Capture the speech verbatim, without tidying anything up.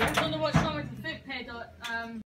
don't know what's wrong with the foot pedal. Um,